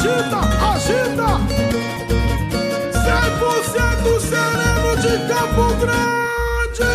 agita, agita. 100% sereno de Campo Grande.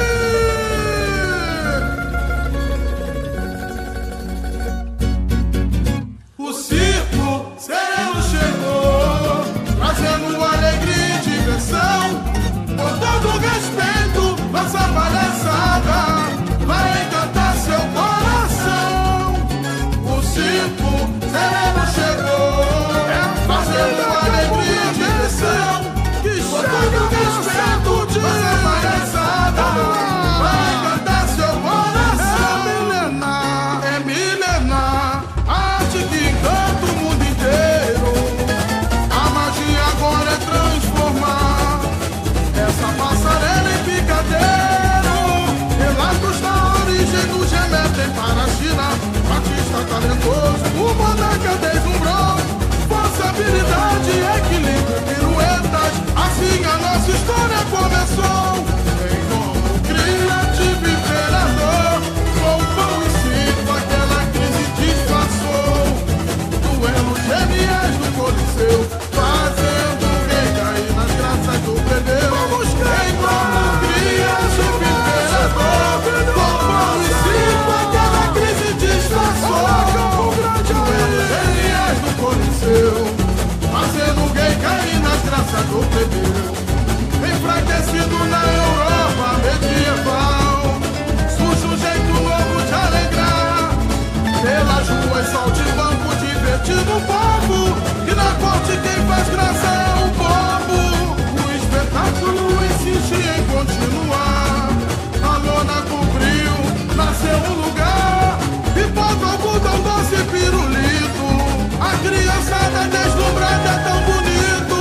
O circo sereno chegou, trazendo alegria e diversão. Com todo respeito, nossa palhaçada vai encantar seu coração. O circo sereno chegou, trazendo alegria e diversão. Com todo respeito, nossa palhaçada vai encantar seu coração. É milenar, arte que encanta o mundo inteiro. A magia agora é transformar essa passarela em picadeiro. Relatos da origem do gemetem para a China. Artista talentoso, o monarca deslumbrou. Força, habilidade, equilíbrio, piruetas. Assim a nossa história começou. Em nome criativo imperador, com pão e circo aquela crise disfarçou. Duelos geniais do Coliseu, fazendo o rei cair nas graças do plebeu. Vamos crer em nome criativo imperador, com pão e circo aquela crise disfarçou. Duelos geniais do Coliseu, fazendo o rei cair nas graças do plebeu. Enfraquecido na Europa medieval, surge um jeito novo de alegrar. Pelas ruas saltimbanco, divertindo o povo, e na corte quem faz graça é o povo. O espetáculo insiste em continuar. A lona cobriu, nasceu um lugar. Pipoca, algodão, doce, pirulito. A criançada deslumbrada é tão bonito.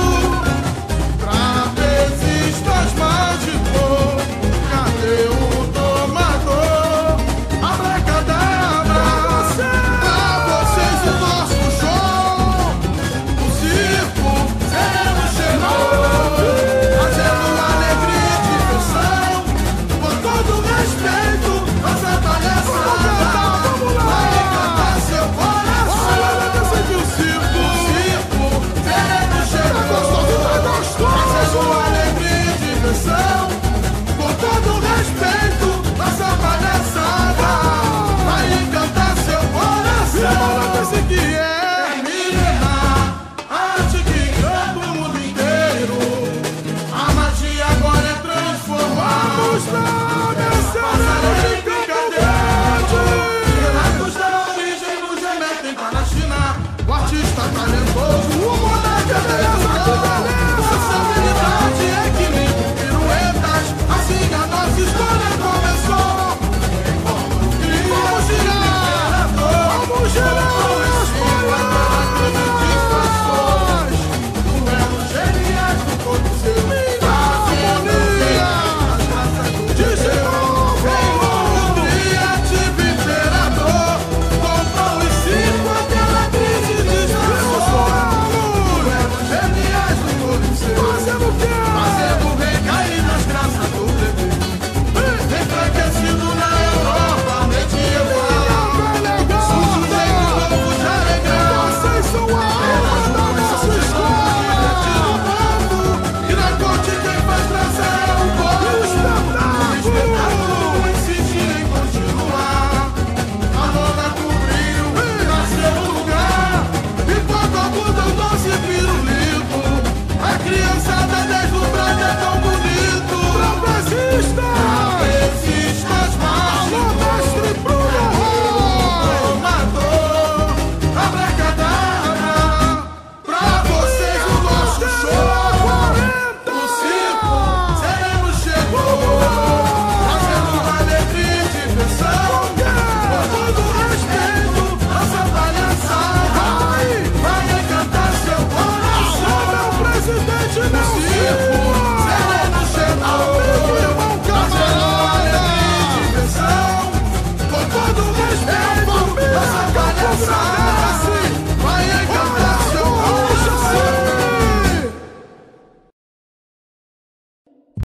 Trapezistas mágicos, cadê o domador? Abracadabra, pra vocês o nosso show. O circo sereno chegou, trazendo alegria e diversão. Com todo respeito, nossa palhaçada vai encantar seu coração. O circo sereno chegou, trazendo alegria e diversão. Com todo respeito, nossa palhaçada vai encantar seu coração. Esse que é